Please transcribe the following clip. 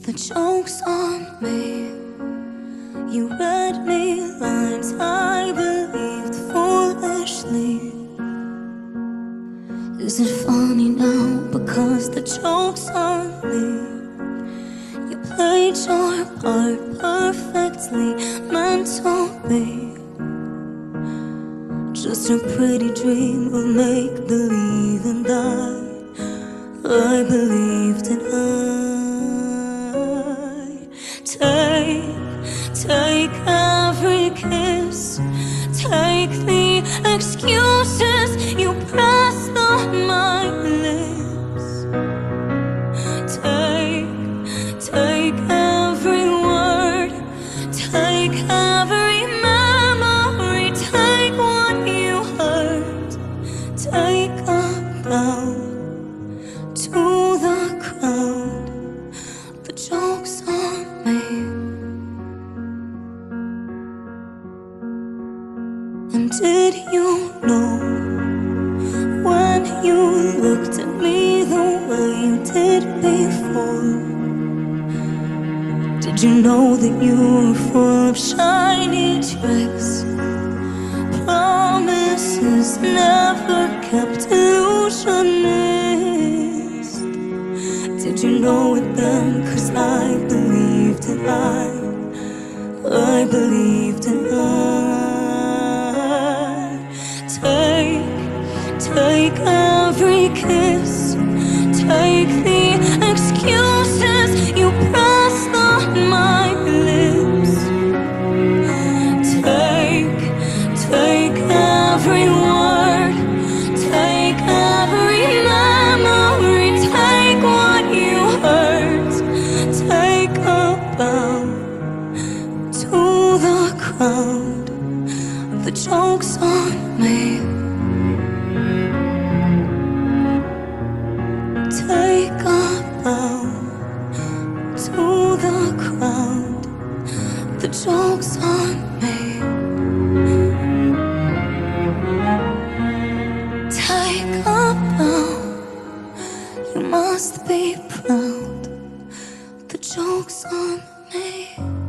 The joke's on me. You read me lines I believed foolishly. Is it funny now because the joke's on me? You played your part perfectly, meant to be just a pretty dream of make-believe, and I believed in her. Take every kiss, take the excuses you pressed on my lips. Take every word, take every memory, take what you heard, take a bow to the crowd. The joke's on me. And did you know when you looked at me the way you did before? Did you know that you were full of shiny tricks, promises never kept, illusionist? Did you know it then? 'Cause I believed in I believed in her. Take every kiss, take the excuses you pressed on my lips. Take every word, take every memory, take what you heard, take a bow to the crowd. The joke's on me. Take a bow to the crowd. The joke's on me. Take a bow. You must be proud. The joke's on me.